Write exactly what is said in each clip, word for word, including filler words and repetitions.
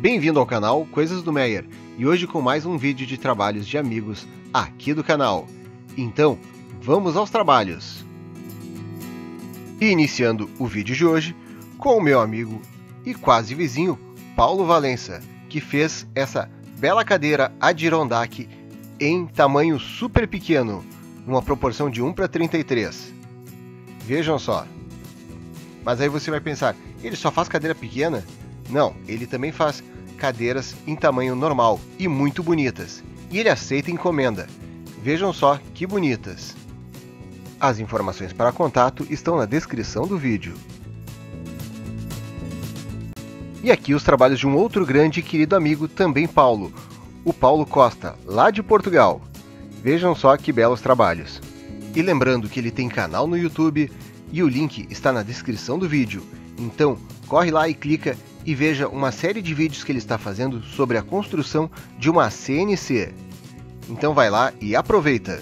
Bem-vindo ao canal Coisas do Meyer, e hoje com mais um vídeo de trabalhos de amigos aqui do canal. Então, vamos aos trabalhos! E iniciando o vídeo de hoje com o meu amigo e quase vizinho, Paulo Valença, que fez essa bela cadeira Adirondack em tamanho super pequeno, numa proporção de um para trinta e três. Vejam só. Mas aí você vai pensar, ele só faz cadeira pequena? Não, ele também faz cadeiras em tamanho normal e muito bonitas. E ele aceita encomenda. Vejam só que bonitas. As informações para contato estão na descrição do vídeo. E aqui os trabalhos de um outro grande e querido amigo, também Paulo, o Paulo Costa, lá de Portugal. Vejam só que belos trabalhos. E lembrando que ele tem canal no YouTube e o link está na descrição do vídeo. Então, corre lá e clica e veja uma série de vídeos que ele está fazendo sobre a construção de uma C N C. Então vai lá e aproveita!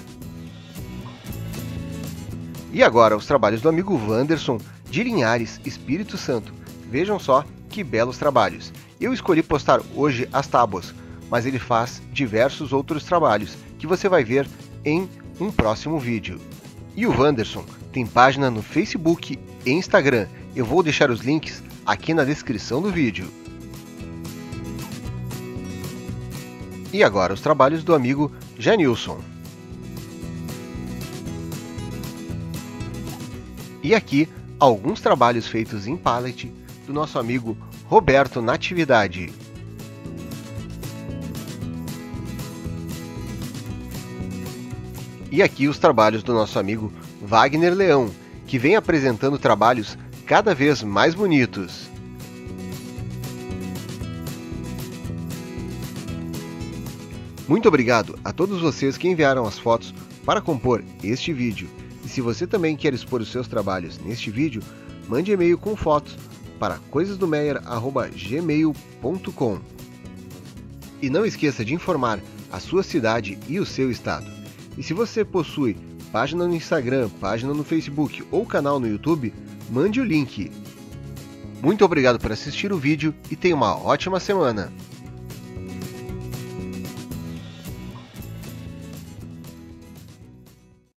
E agora os trabalhos do amigo Wanderson, de Linhares, Espírito Santo. Vejam só que belos trabalhos. Eu escolhi postar hoje as tábuas, mas ele faz diversos outros trabalhos que você vai ver em um próximo vídeo. E o Wanderson tem página no Facebook e Instagram. Eu vou deixar os links aqui na descrição do vídeo. E agora os trabalhos do amigo Janilson. E aqui alguns trabalhos feitos em pallet do nosso amigo Roberto Natividade. E aqui os trabalhos do nosso amigo Wagner Leão, que vem apresentando trabalhos cada vez mais bonitos. Muito obrigado a todos vocês que enviaram as fotos para compor este vídeo. E se você também quer expor os seus trabalhos neste vídeo, mande e-mail com fotos para coisas do meyer arroba gmail ponto com. E não esqueça de informar a sua cidade e o seu estado. E se você possui página no Instagram, página no Facebook ou canal no YouTube, mande o link. Muito obrigado por assistir o vídeo e tenha uma ótima semana!